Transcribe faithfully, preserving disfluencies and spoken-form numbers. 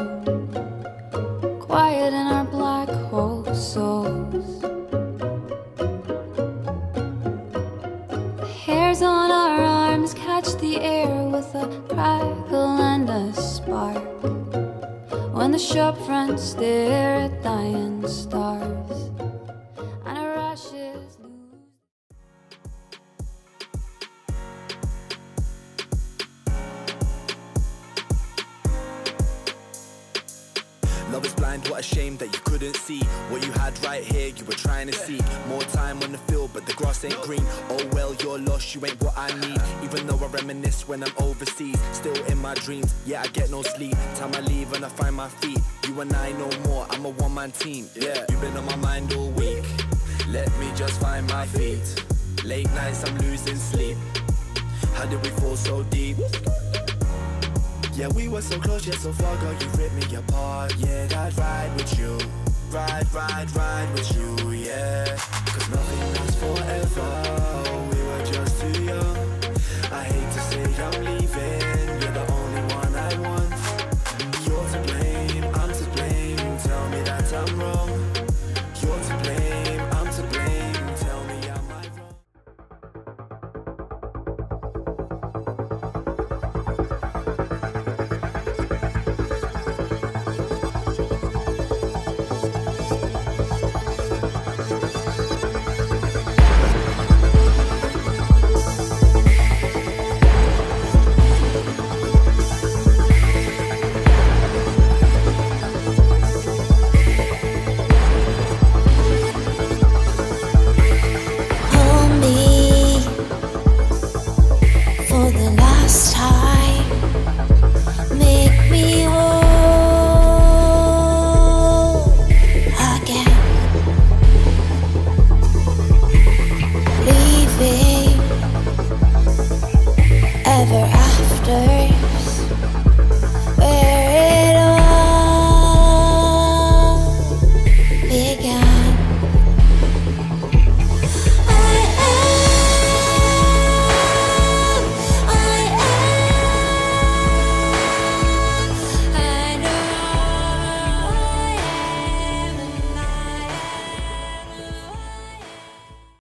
quiet in our black hole souls. The hairs on our arms catch the air with a crackle and a spark when the shop fronts stare at dying stars and our ashes lose. Love is blind, what a shame that you couldn't see what you had right here, you were trying to see. More time on the field, but the grass ain't green. Oh well, you're lost, you ain't what I need. Even though I reminisce when I'm overseas, still in my dreams, yeah, I get no sleep. Time I leave and I find my feet. You and I no more, I'm a one-man team. Yeah, you've been on my mind all week. Let me just find my feet. Late nights, I'm losing sleep. How did we fall so deep? Yeah, we were so close yet so far, girl, you ripped me apart. Yeah, I'd ride with you, ride, ride, ride with you, yeah. Cause nothing lasts forever,